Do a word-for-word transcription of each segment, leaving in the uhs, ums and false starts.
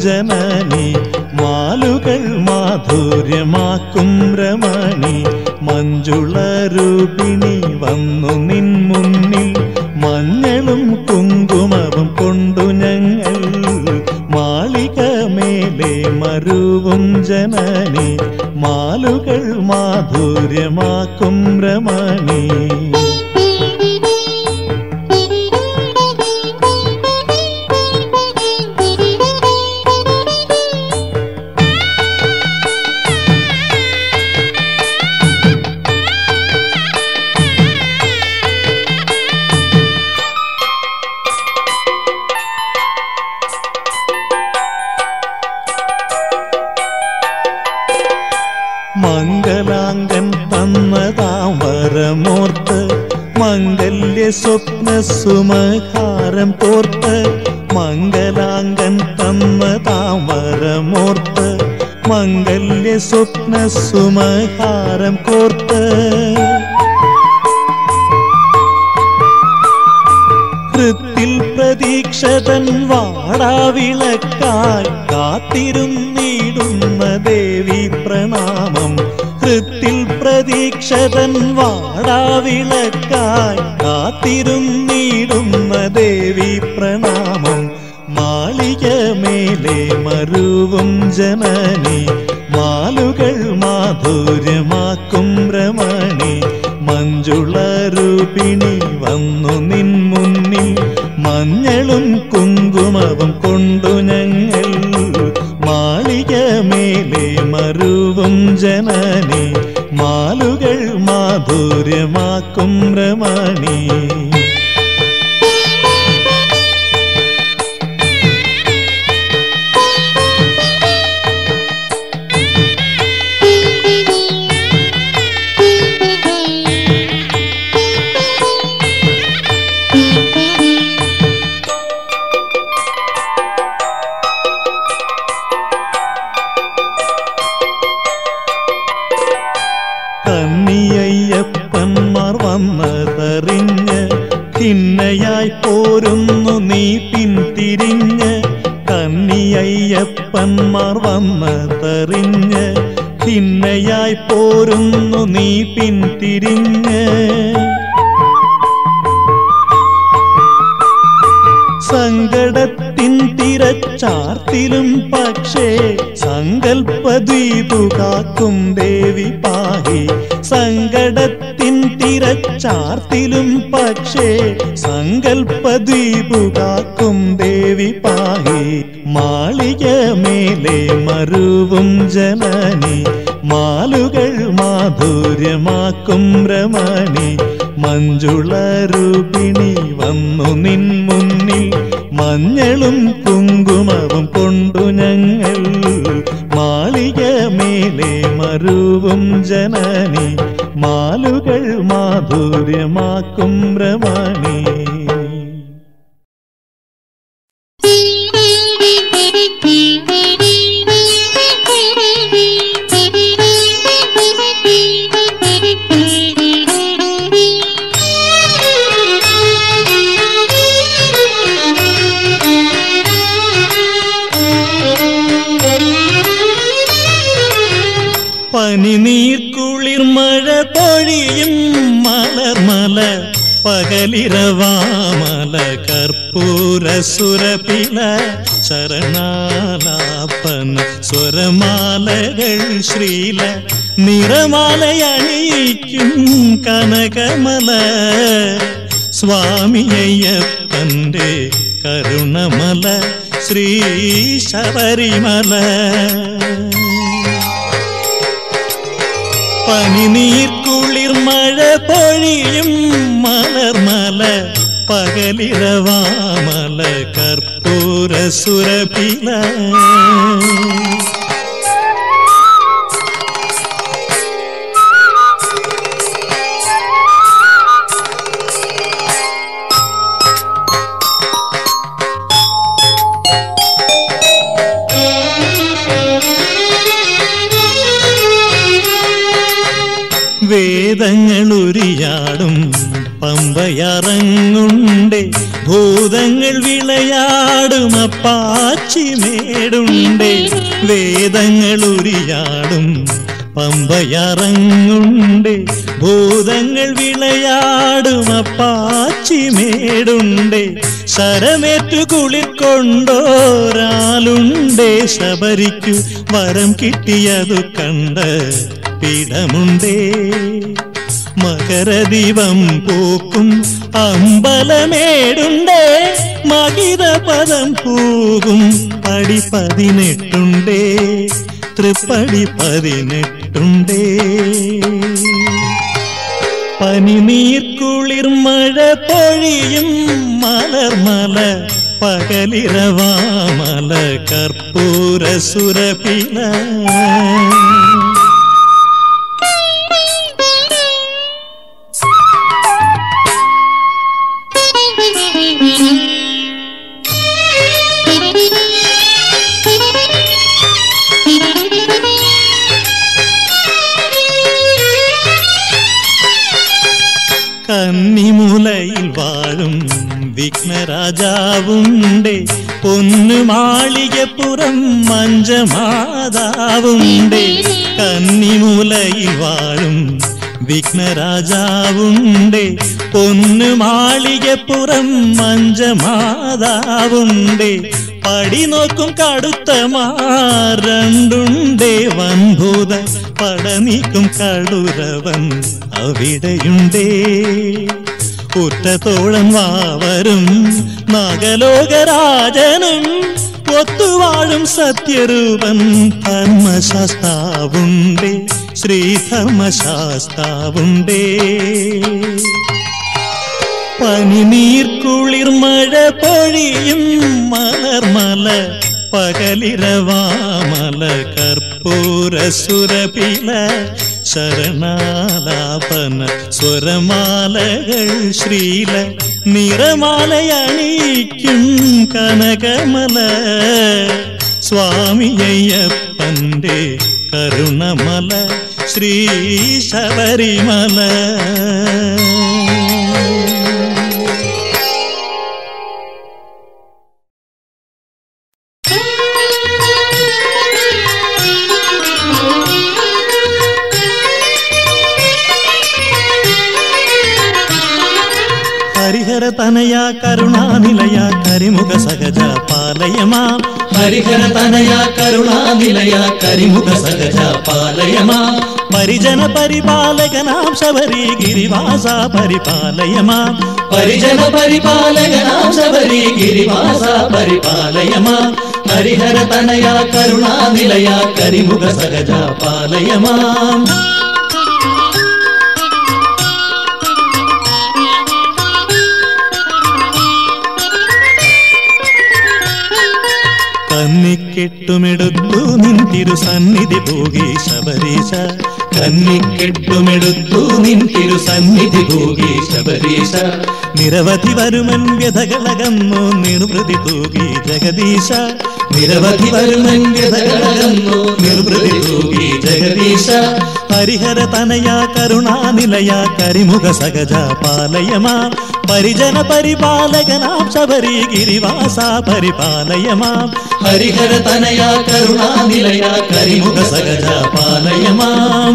ജനനി മാലുകൾ മാധുര്യമാക്കും രമണി മഞ്ജുളരൂപിണി വന്നു നിൻ മുന്നിൽ മഞ്ഞളും കുങ്കുമവും കൊണ്ടു ഞങ്ങൾ മാളിക മേലെ മരുവും ജനനി മാലുകൾ മാധുര്യമാക്കും രമണി. മംഗലാംഗൻ തന്നതാം വരമോർത്ത് മംഗല്യ സ്വപ്ന സുമഹാരം കോർത്ത് മംഗലാംഗൻ തന്നതാം വരമോർത്ത് മംഗല്യ സ്വപ്ന സുമഹാരം കോർത്ത് ഹൃത്തിൽ പ്രതീക്ഷതൻ വാടാവിളക്കായി കാത്തിരുന്നിടുന്ന ദേവി പ്രണാമം. ഹൃത്തിൽ പ്രതീക്ഷതൻ വാടാവിളക്കായി കാത്തിരുന്നിടുന്ന ദേവി പ്രണാമം. മാളിക മേലെ മരുവും ജനനി മാലുകൾ മാധുര്യമാക്കും രമണി മഞ്ജുളരൂപിണി വന്നു നിൻ മുന്നിൽ മഞ്ഞളും കുങ്കുമവും കൊണ്ടു ഞങ്ങൾ മാളിക മേലെ മരുവും ജനനി മാലുകൾ മാധുര്യമാക്കും രമണി. കന്നിയയ്യപ്പന്മാർ വന്നതറിഞ്ഞ് ഖിന്നയായി പോരുന്നു നീ പിന്തിരിഞ്ഞ്. കന്നിയയ്യപ്പന്മാർ വന്നതറിഞ്ഞ് ഖിന്നയായി പോരുന്നു നീ പിന്തിരിഞ്ഞ്. സങ്കടത്തിൻ തിരച്ചാർത്തിലും പക്ഷേ സങ്കൽപ്പദ്വീപു കാക്കും ദേവി പാഹി. സങ്കടത്തിൻ തിരച്ചാർത്തിലും പക്ഷേ സങ്കൽപ്പദ്വീപു കാക്കും ദേവി പാഹി. മാളിക മേലെ മരുവും ജനനി മാലുകൾ മാധുര്യമാക്കും രമണി മഞ്ജുളരൂപിണി വന്നു നിൻ മുന്നിൽ മഞ്ഞളും കുങ്കുമവും കൊണ്ടു ഞങ്ങൾ മാളിക മേലെ മരുവും ജനനി മാലുകൾ മാധുര്യമാക്കും രമണി. പനിനീർ കുളിർ മഴ പൊഴിയും മലർമല പകലിരവാമല കർപ്പൂര സുരപില ശരണാലാപന സ്വരമാലകൾ ശ്രീല നിറമാലയണിയിക്കും കനകമല സ്വാമിയയ്യപ്പന്റെ കരുണമല ശ്രീ ശബരിമല. പനിനീർ കുളിർ മഴ പൊഴിയും മലർമല പകലിരവാമല കർപ്പൂര സുരപില വേദങ്ങൾ ഉരിയാടും പമ്പയറങ്ങുണ്ടേ, ഭൂതങ്ങൾ വിളയാടും അപ്പാച്ചിമേടുണ്ടേ. വേദങ്ങൾ ഉരിയാടും പമ്പയറങ്ങുണ്ടേ, ഭൂതങ്ങൾ വിളയാടും അപ്പാച്ചിമേടുണ്ടേ. ശരമേറ്റു കുളിർക്കൊണ്ടോരാളുണ്ടേ, ശബരിക്കു വരം കിട്ടിയതു കണ്ട് പീഠമുണ്ടേ. മകരദീപം പൂക്കും അമ്പലമേടുണ്ടേ, മകിത പദം പൂകും പടി പതിനെട്ടുണ്ടേ, തൃപ്പടി പതിനെട്ടുണ്ടേ. പനിനീർക്കുളിർ മഴ പൊഴിയും മലർമല, പകലിരവാമല കർപ്പൂര സുരഭില. കന്നിമുലയിൽ വാഴും വിഘ്നരാജാവുണ്ടേ, പൊന്നു മാളികപ്പുറം മഞ്ചമാതാവുണ്ടേ. കന്നിമുലയിൽ വാഴും വിഘ്നരാജാവുണ്ടേ, പൊന്നു മാളികപ്പുറം മഞ്ചമാതാവുണ്ടേ. പടി നോക്കും കടുത്ത മാരണ്ടുണ്ടേ, വൻഭൂത പടനീക്കും കടുരവൻ അവിടെയുണ്ടേ. ഉറ്റത്തോളം വാവരും നാഗലോകരാജനും, ഒത്തുവാഴും സത്യരൂപൻ ധർമ്മശാസ്താവുണ്ടേ, ശ്രീധർമ്മശാസ്താവുണ്ടേ. പനിനീർക്കുളിർ മഴ പൊഴിയും മലർമല, പകലിരവാമല കർപ്പൂര സുരഭില. ശരണാലാപന സ്വരമാലകൾ ശ്രീല, നിറമാലയണിക്കും കനകമല. സ്വാമിയയ്യപ്പന്റെ കരുണമല, ശ്രീ ശബരിമല. ഹരിഹര തനയ കരുണാനിലയ കരിമുഖ സഹജ പാലയമാം. ഹരിഹര തനയ കരുണാനിലയ കരിമുഖ സഹജ പാലയമാം. പരിജന പരിപാലകനാം ശബരി ഗിരിവാസ പരിപാലയമാം. പരിജന പരിപാലകനാം ശബരി ഗിരിവാസ പരിപാലയമാം. ഹരിഹര തനയ കരുണാനിലയ കരിമുഖ സഹജ പാലയമാം. കന്നിക്കെട്ടുമെടുത്തു നിൻ തിരുസന്നിധി പോകി ശബരീശ. കന്നിക്കെട്ടുമെടുത്തു നിൻ തിരുസന്നിധി പോകി ശബരീശ. നിരവധി വരുമൻ വ്യഥകളകന്നു നിർവൃതി തൂകി ജഗദീശ. നിരവധി വരുമൻ വ്യഥകളകന്നു നിർവൃതി തൂകി ജഗദീശ. ഹരിഹര തനയ കരുണാനിലയ കരിമുഖ സഹജ പാലയമാം. പരിജന പരിപാലകനാം ശബരി ഗിരിവാസ പരിപാലയമാം. ഹരിഹര തനയ കരുണാനിലയ കരിമുഖ സഹജ പാലയമാം.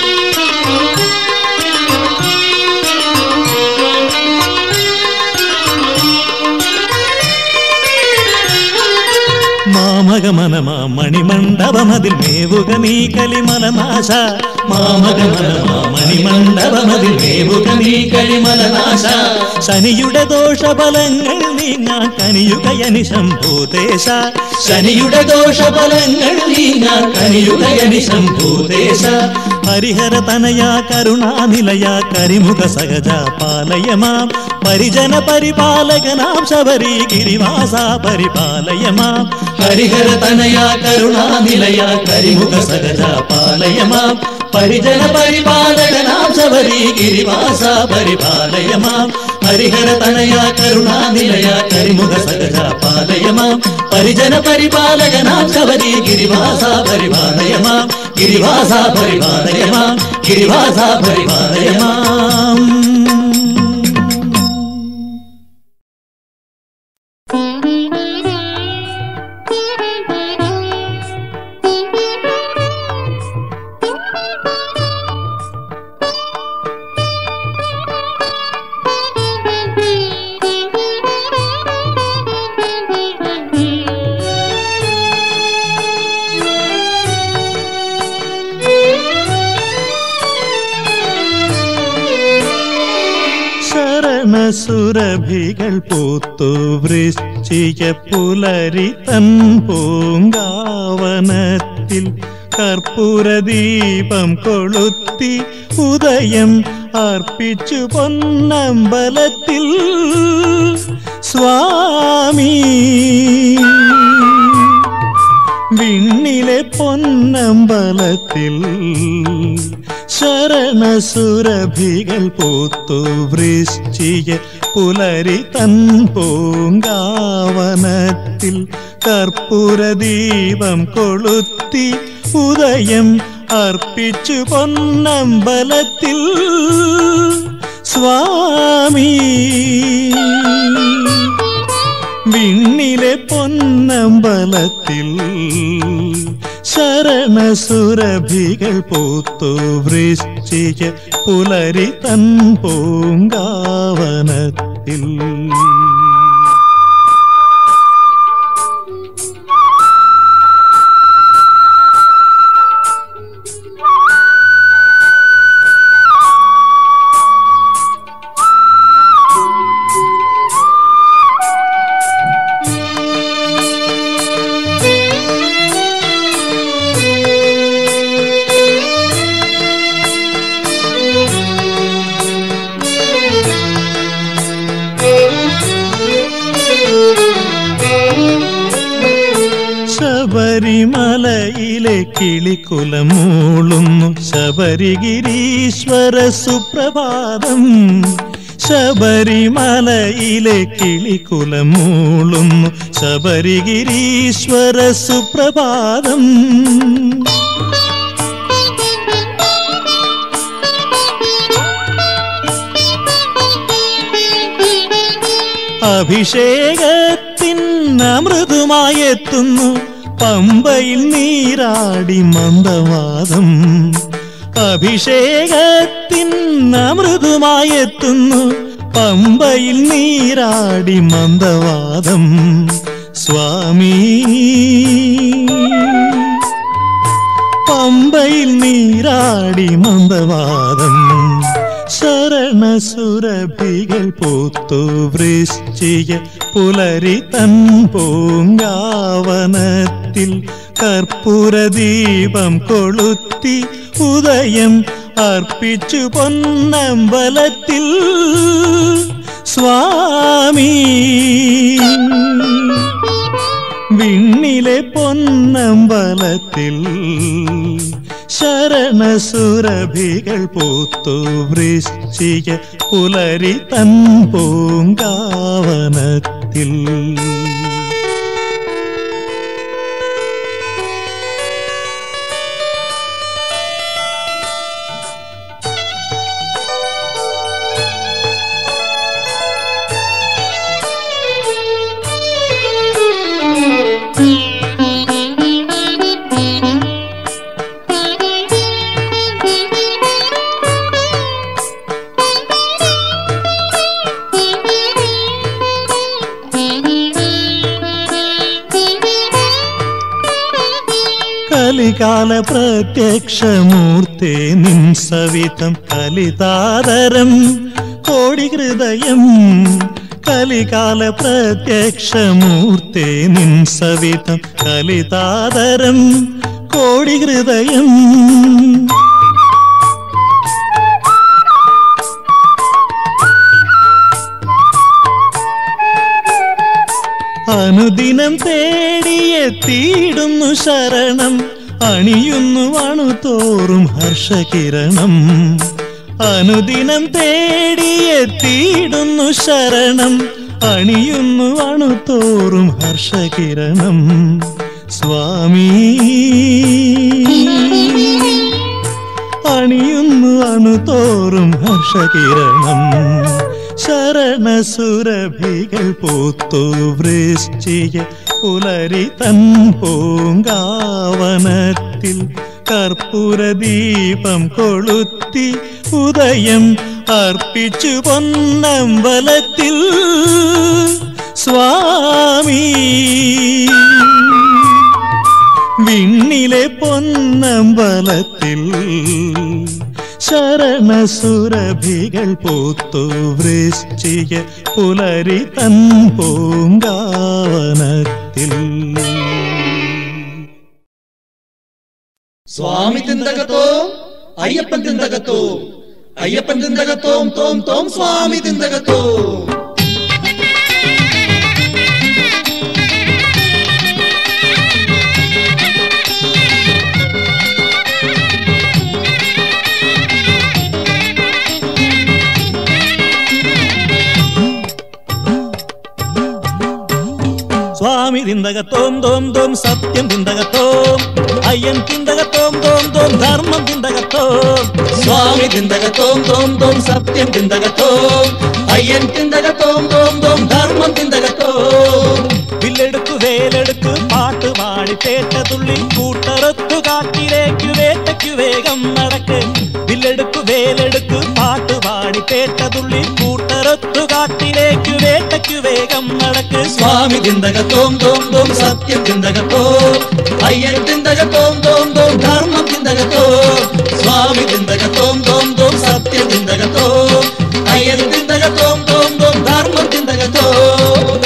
മാമകമനമാ മണിമണ്ഡപമതിൽ മേവുക നീ കലിമലനാശ. മാമകമനമാ മണിമണ്ഡപമതിൽ മേവുക നീ കലിമലനാശ. ശനിയുടെ ദോഷഫലങ്ങൾ നീങ്ങാൻ കനിയുകയനി ശംഭൂതേശ. ശനിയുടെ ദോഷഫലങ്ങൾ നീങ്ങാൻ കനിയുകയനി ശംഭൂതേശ. ഹരിഹര തനയ കരുണാനിലയ കരിമുഖ സഹജ പാലയമാം. പരിജന പരിപാലകനാം ശബരി ഗിരിവാസ പരിപാലയമാം. ഹരിഹര തനയ കരുണാനിലയ കരിമുഖ സഹജ പാലയമാം. പരിജന പരിപാലകനാം ശബരി ഗിരിവാസ പരിപാലയമാം. ഹരിഹര തനയ കരുണാനിലയ കരിമുഖ സഹജ പാലയമാം. പരിജന പരിപാലകനാം ശബരി ഗിരിവാസ പരിപാലയമാം. ഗിരിവാസ പരിപാലയമാം. ഗിരിവാസ പരിപാലയ മാം. സുരഭികൾ പൂത്തു വൃശ്ചിക പുലരി തൻ പൂങ്കാവനത്തിൽ കർപ്പൂരദീപം കൊളുത്തി ഉദയം അർപ്പിച്ചു പൊന്നമ്പലത്തിൽ സ്വാമി വിണ്ണിലെ പൊന്നമ്പലത്തിൽ ശരണസുരഭികൾ പൂത്തു വൃശ്ചിക പുലരി തൻ പൂങ്കാവനത്തിൽ കർപ്പൂരദീപം കൊളുത്തി ഉദയം അർപ്പിച്ചു പൊന്നമ്പലത്തിൽ സ്വാമി വിണ്ണിലെ പൊന്നമ്പലത്തിൽ ശരണസുരഭികൾ പൂത്തു വൃശ്ചിക പുലരി തൻ പൂങ്കാവനത്തിൽ. ശബരിമലയിലെ കിളിക്കുലം മൂളുന്നു ശബരിഗിരീശ്വര സുപ്രഭാതം. ശബരിമലയിലെ കിളിക്കുലം മൂളുന്നു ശബരിഗിരീശ്വര സുപ്രഭാതം. അഭിഷേകത്തിനമൃതുമായെത്തുന്നു പമ്പയിൽ നീരാടി മന്ദവാദം. അഭിഷേകത്തിനമൃതുമായെത്തുന്നു പമ്പയിൽ നീരാടി മന്ദവാദം. സ്വാമി പമ്പയിൽ നീരാടി മന്ദവാദം. ശരണസുരഭികൾ പൂത്തു വൃശ്ചിക പുലരി തൻ പൂങ്കാവനത്തിൽ കർപ്പൂരദീപം കൊളുത്തി ഉദയം അർപ്പിച്ചു പൊന്നമ്പലത്തിൽ സ്വാമി വിണ്ണിലെ പൊന്നമ്പലത്തിൽ ശരണസുരഭികൾ പൂത്തു വൃശ്ചിക പുലരി തൻ പൂങ്കാവനത്തിൽ. കലികാല പ്രത്യക്ഷമൂർത്തേ നിൻ സവിതം കലിതാദരം കോടി ഹൃദയം. കലികാല പ്രത്യക്ഷമൂർത്തേ നിൻ സവിതം കലിതാദരം കോടി ഹൃദയം. അനുദിനം തേടിയെത്തിയിടുന്നു ശരണം അണിയുന്നു അണുതോറും ഹർഷകിരണം. അനുദിനം തേടിയെത്തിയിടുന്നു ശരണം അണിയുന്നു അണുതോറും ഹർഷകിരണം. സ്വാമി അണിയുന്നു അണുതോറും ഹർഷകിരണം. ശരണസുരഭികൾ പൂത്തു വൃശ്ചിക പുലരി തൻ പൂങ്കാവനത്തിൽ കർപ്പൂരദീപം കൊളുത്തി ഉദയം അർപ്പിച്ചു പൊന്നമ്പലത്തിൽ സ്വാമി. വിണ്ണിലെ പൊന്നമ്പലത്തിൽ ശരണസുരഭികൾ പൂത്തു വൃശ്ചിക പുലരി തൻ പൂങ്കാവനത്തിൽ. സ്വാമി തിന്തകത്തോ അയ്യപ്പൻ തിന്തകത്തോ, അയ്യപ്പൻ തിന്തകത്തോം തോം തോം സ്വാമി തിന്തകത്തോ. സ്വാമി തിന്തകത്തോം തോം തോം സത്യം തിന്തകത്തോം, അയ്യൻ തിന്തകത്തോം തോം തോം ധർമ്മം തിന്തകത്തോം. സ്വാമി തിന്തകത്തോം തോം തോം സത്യം തിന്തകത്തോം, അയ്യൻ തിന്തകത്തോം തോം തോം ധർമ്മം തിന്തകത്തോം. വില്ലെടുക്കു വേലെടുക്കു പാട്ട് പാടി തേറ്റ തുള്ളി കൂട്ടറൊത്തു കാട്ടിലേക്കു വേട്ടയ്ക്കു വേഗം നടക്ക്. വില്ലെടുക്കു വേലെടുക്കു പാട്ട് പാടി തേറ്റ തുള്ളി കൂട്ടറൊത്തു കാട്ടിലേക്കു വേട്ടയ്ക്കു വേഗം നടക്ക്. സ്വാമി തിന്തകത്തോം തോം തോം സത്യം തിന്തകത്തോം, അയ്യൻ തിന്തകത്തോം തോം തോം ധർമ്മം തിന്തകത്തോം. സ്വാമി തിന്തകത്തോം തോം തോം സത്യം തിന്തകത്തോം, അയ്യൻ തിന്തകത്തോം തോം തോം ധർമ്മം തിന്തകത്തോം.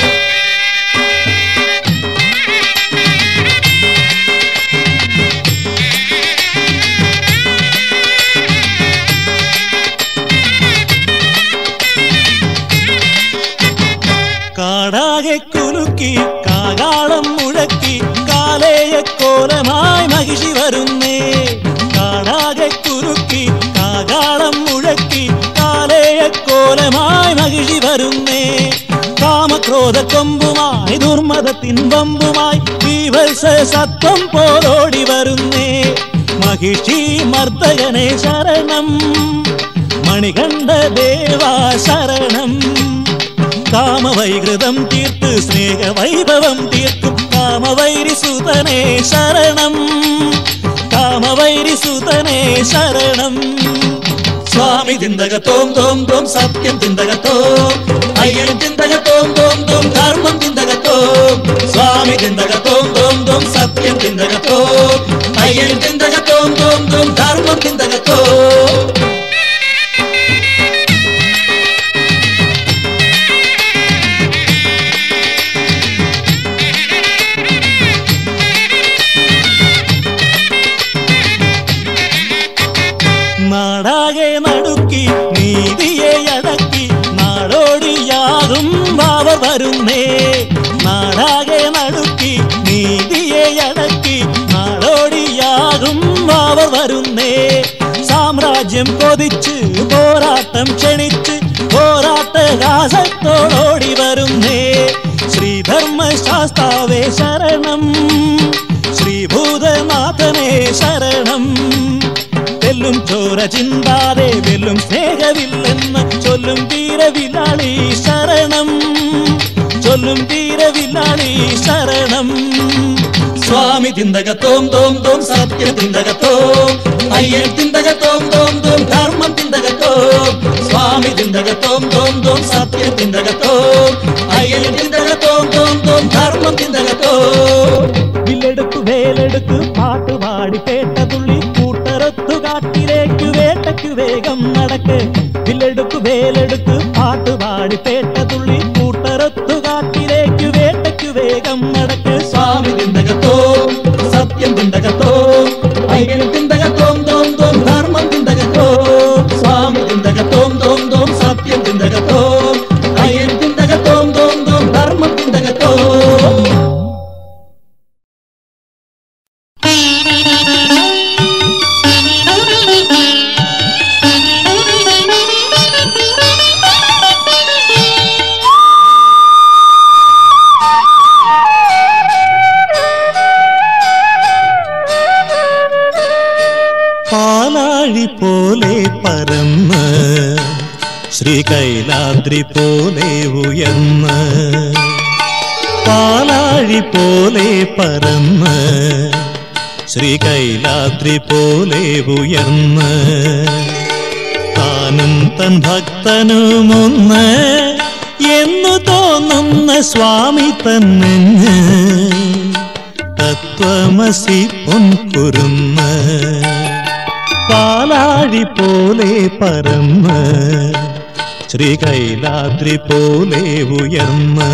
കാടാകെ കുലുക്കി കാകാളം മുഴക്കി കാലേയക്കോലമായി മഹിഷി വരുന്നേ. കാടാകെ കുലുക്കി കാകാളം മുഴക്കി കാലേയക്കോലമായി മഹിഷി വരുന്നേ. കാമക്രോധ കൊമ്പുമായി ദുർമതത്തിൻ വമ്പുമായി വിവത്സ സത്വം പോലോടി വരുന്നേ. മഹിഷി മർദ്ദകനെ ശരണം, മണികണ്ഠ ദേവാ ശരണം. കാമവൈകൃതം തീർത്ത് സ്നേഹവൈഭവം തീർക്കും കാമവൈരിസുതനേ ശരണം, കാമവൈരിസുതനേ ശരണം. സ്വാമി തിന്തകത്തോം തോം തോം സത്യം തിന്തകത്തോം, അയ്യൻ തിന്തകത്തോം തോം തോം ധർമ്മം തിന്തകത്തോം. സ്വാമി തിന്തകത്തോം തോം തോം സത്യം തിന്തകത്തോം, അയ്യൻ തിന്തകത്തോം തോം തോം ധർമ്മം തിന്തകത്തോം. നാടാകെ നടുക്കി നീതിയെ അടക്കി നാടോടിയാകും വാവർ വരുന്നേ. നാടാകെ നടുക്കി നീതിയെ അടക്കി നാടോടിയാകും വാവർ വരുന്നേ. സാമ്രാജ്യം കൊതിച്ച് പോരാട്ടം ക്ഷണിച്ച് പോരാട്ടകാശത്തോടോടി വരുന്നേ. ശ്രീധർമ്മശാസ്താവേ ശരണം, ശ്രീഭൂതനാഥനേ ശരണം. വെല്ലും ചോര ചിന്താതെ വെല്ലും സ്നേഹമില്ലെന്ന് ചൊല്ലും വീരവിലാളി ശരണം, ചൊല്ലും വീരവിലാളി ശരണം. സ്വാമി തിന്തകത്തോം തോം തോം സത്യം തിന്തകത്തോം, അയ്യൻ തിന്തകത്തോം തോം തോം ധർമ്മം തിന്തകത്തോം. സ്വാമി തിന്തകത്തോം തോം തോം സത്യം തിന്തകത്തോം, അയ്യൻ തിന്തകത്തോം തോം തോം ധർമ്മം തിന്തകത്തോം. വില്ലെടുക്കു വേലെടുക്കു പാട്ടുപാടി പേട്ട തുള്ളി കൂട്ടറൊത്തു കാട്ടിലേക്കു വേട്ടയ്ക്കു വേഗം നടക്ക്. വില്ലെടുക്കു വേലെടുക്കു പാട്ടുപാടി പേട്ട തുള്ളി കൂട്ടറൊത്തു കാട്ടിലേക്കു വേട്ടയ്ക്കു വേഗം നടക്ക്. സ്വാമി തിന്തകത്തോം സത്യം തിന്തകത്തോം, അയ്യൻ തിന്തകത്തോം തോം തോം ധർമ്മം തിന്തകത്തോം. സ്വാമി തിന്തകത്തോം തോം തോം സത്യം തിന്തകത്തോം, അയ്യൻ തിന്തകത്തോം തോം തോം ധർമ്മം തിന്തകത്തോം. Thank you. പോലെ പറന്ന് ശ്രീകൈലാദ്രി പോലെ ഉയർന്ന് പാലാഴി പോലെ പറന്ന് ശ്രീകൈലാദ്രി പോലെ ഉയർന്ന് താനും തൻ ഭക്തനുമൊന്ന് എന്നു തോന്നുന്ന സ്വാമി തന്നെഞ്ഞ് തത്വമസി പൊൻകുരുന്ന് പാലാഴി പോലെ പറന്ന് ശ്രീകൈലാദ്രി പോലെ ഉയർന്ന്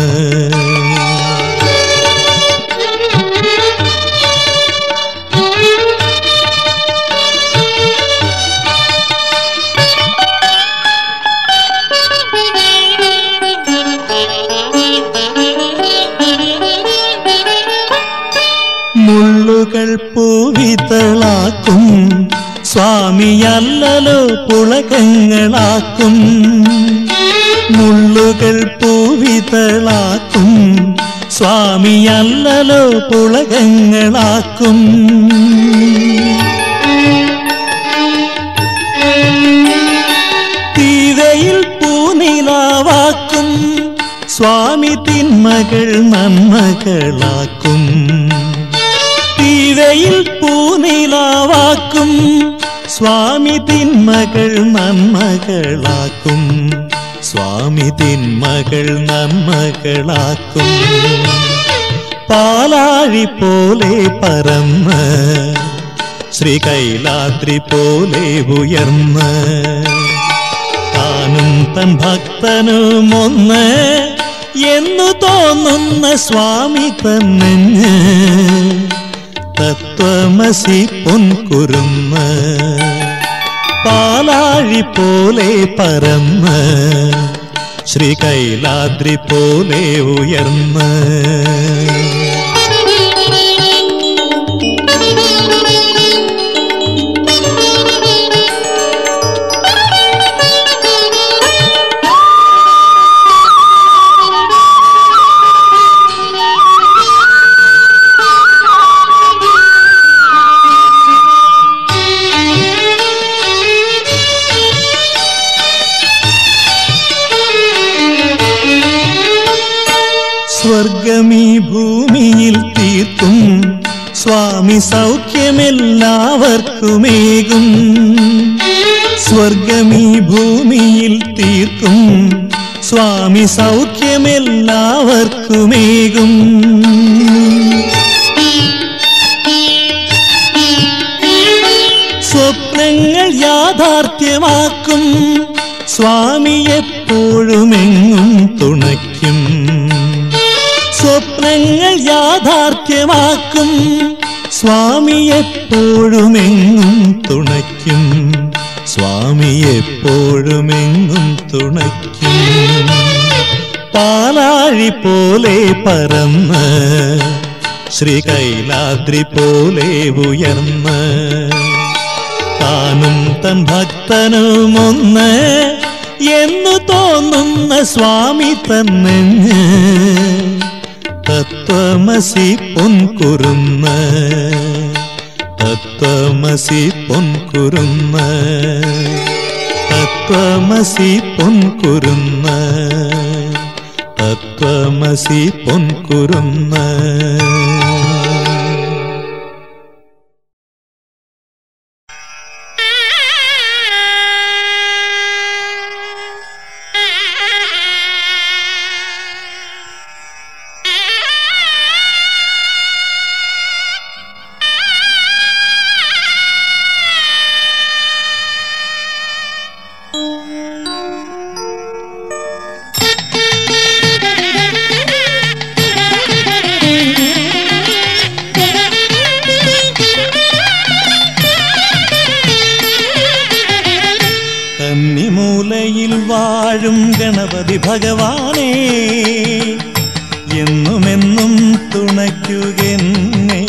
മുള്ളുകൾ പൂവിതളാക്കും സ്വാമിയല്ലലോ പുളകങ്ങളാക്കും മുള്ളുകൾ പൂവിതളാക്കും സ്വാമിയല്ലലോ പുളകങ്ങളാക്കും തീവയിൽ പൂനിലാവാക്കും സ്വാമി തിന്മകൾ നന്മകളാക്കും തീവയിൽ പൂനിലാവാക്കും സ്വാമി തിന്മകൾ നന്മകളാക്കും സ്വാമി തിന്മകൾ നന്മകളാക്കും പാലാഴി പോലെ പറന്ന് ശ്രീകൈലാദ്രി പോലെ ഉയർന്ന് താനും തൻ ഭക്തനുമൊന്ന് എന്നു തോന്നുന്ന സ്വാമി തന്നെഞ്ഞ് തത്വമസി പൊൻകുരുന്ന് പാലാഴി പോലെ പറന്ന് ശ്രീകൈലാദ്രി പോലെ ഉയർന്ന് സ്വർഗമീ ഭൂമിയിൽ തീർക്കും സ്വാമി സൗഖ്യമെല്ലാവർക്കുമേകും സ്വർഗമീ ഭൂമിയിൽ തീർക്കും സ്വാമി സൗഖ്യമെല്ലാവർക്കുമേകും സ്വപ്നങ്ങൾ യാഥാർത്ഥ്യമാക്കും സ്വാമി എപ്പോഴുമെങ്ങും തുണയ്ക്കും സ്വപ്നങ്ങൾ യാഥാർത്ഥ്യമാക്കും സ്വാമി എപ്പോഴുമെങ്ങും തുണയ്ക്കും സ്വാമി എപ്പോഴുമെങ്ങും തുണയ്ക്കും പാലാഴി പോലെ പറന്ന് ശ്രീകൈലാദ്രി പോലെ ഉയർന്ന് താനും തൻ ഭക്തനുമൊന്ന് എന്നു തോന്നുന്ന സ്വാമി തന്നെഞ്ഞ് തത്വമസി പൊൻകുരുന്ന് തത്വമസി പൊൻകുരുന്ന് തത്വമസി പൊൻകുരുന്ന് തത്വമസി പൊൻകുരുന്ന് കന്നിമൂലയിൽ വാഴും ഗണപതി ഭഗവാനേ എന്നുമെന്നും തുണയ്ക്കുകെന്നേ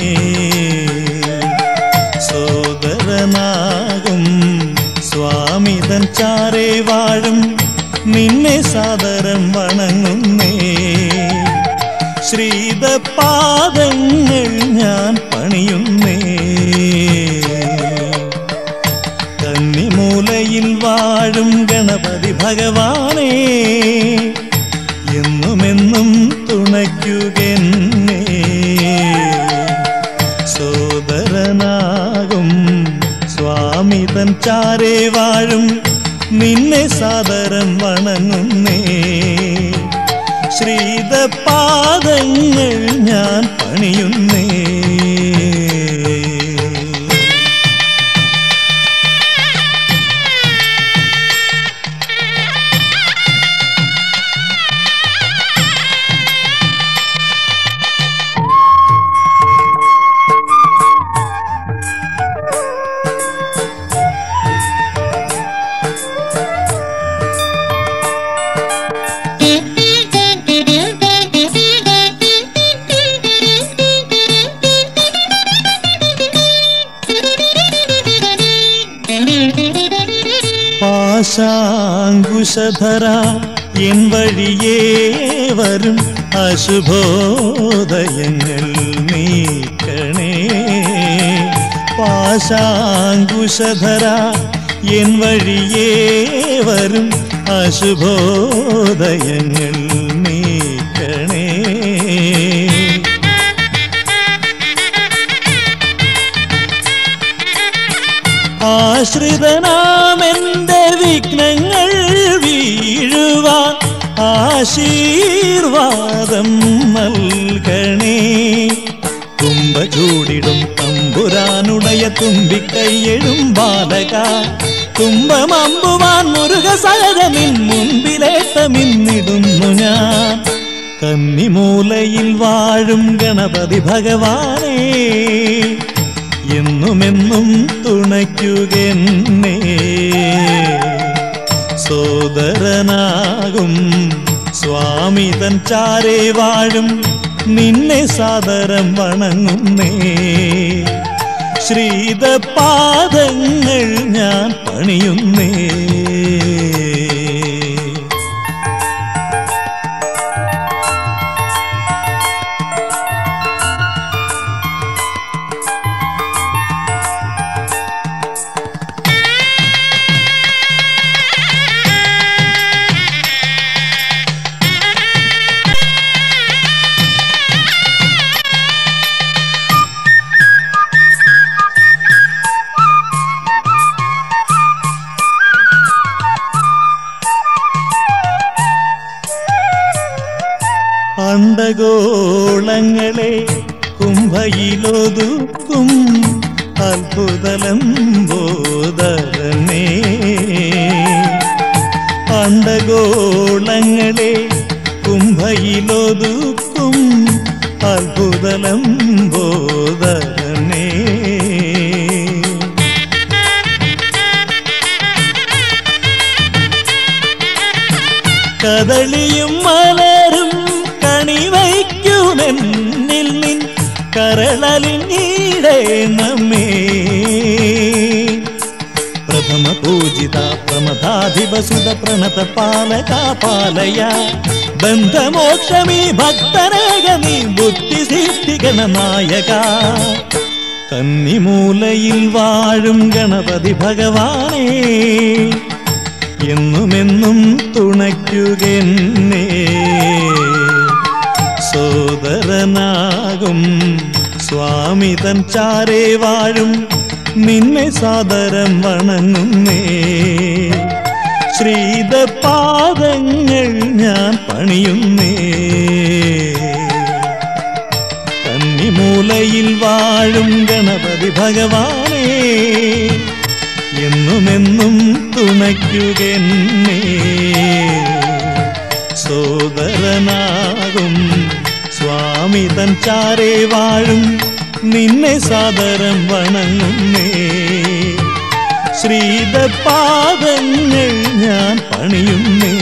സോദരനാകും സ്വാമിതൻ ചാരേ വാഴും നിന്നെ സാദരം വണങ്ങുന്നേ ശ്രീതപാദങ്ങൾ ഞാൻ പണിയുന്നേ കന്നിമൂ കന്നിമൂലയിൽ വാഴും ഗണപതി ഭഗവാനേ എന്നുമെന്നും തുണയ്ക്കുകെന്നേ സോദരനാകും സ്വാമി തൻ ചാരേ വാഴും നിന്നെ സാദരം വണങ്ങുന്നേ ശ്രീതപാദങ്ങൾ ഞാൻ പണിയുന്നേ പാശാങ്കുശധര എൻ വഴിയേ വരും അശുഭോദയങ്ങൾ നീക്കണേ പാശാങ്കുശധര എൻ വഴിയേ വരും അശുഭോദയങ്ങൾ നീക്കണേ ആശ്രിതനാമെന്റെ വിഘ്നങ്ങൾ വീഴുവാൻ ആശീർവാദം നൽകണേ തുമ്പചൂടിടും തമ്പുരാനുടയ തുമ്പിക്കൈയെഴും ബാലക തുമ്പമമ്പുവാൻ മുരുക സഹജമിൻ മുൻപിലേട്ടമിന്നിടുന്നു ഞാൻ കന്നിമൂലയിൽ വാഴും ഗണപതി ഭഗവാനേ എന്നുമെന്നും തുണയ്ക്കുകെന്നേ സോദരനാകും സ്വാമി തൻ ചാരേ വാഴും നിന്നെ സാദരം വണങ്ങുന്നേ ശ്രീതപാദങ്ങൾ ഞാൻ പണിയുന്നേ അണ്ടഗോളങ്ങളെ കുംഭയിലൊതുക്കും അത്ഭുതലംബോദരനേ അണ്ടഗോളങ്ങളെ കുംഭയിലൊതുക്കും അത്ഭുതലംബോദരനേ കദളിയും മലരും കണിവയ്ക്കുമെന്നിൽ നിൻ കരളലിഞ്ഞിടേണമേ പ്രഥമ പൂജിത പ്രമദാധിപസുത പ്രണത പാലക പാലയ ബന്ധമോക്ഷമീ ഭക്തനേകനീ ബുദ്ധിസിദ്ധിഗണനായക കന്നിമൂലയിൽ വാഴും ഗണപതി ഭഗവാനേ എന്നുമെന്നും തുണയ്ക്കുകെന്നേ സോദരനാകും സ്വാമി തൻ ചാരേ വാഴും നിന്നെ സാദരം വണങ്ങുന്നേ ശ്രീതപാദങ്ങൾ ഞാൻ പണിയുന്നേ കന്നിമൂലയിൽ വാഴും ഗണപതി ഭഗവാനേ എന്നുമെന്നും തുണയ്ക്കുകെന്നേ സോദരനാകും സ്വാമി തൻ ചാരേ വാഴും നിന്നെ സാദരം വണങ്ങുന്നേ ശ്രീതപാദങ്ങൾ ഞാൻ പണിയുന്നേ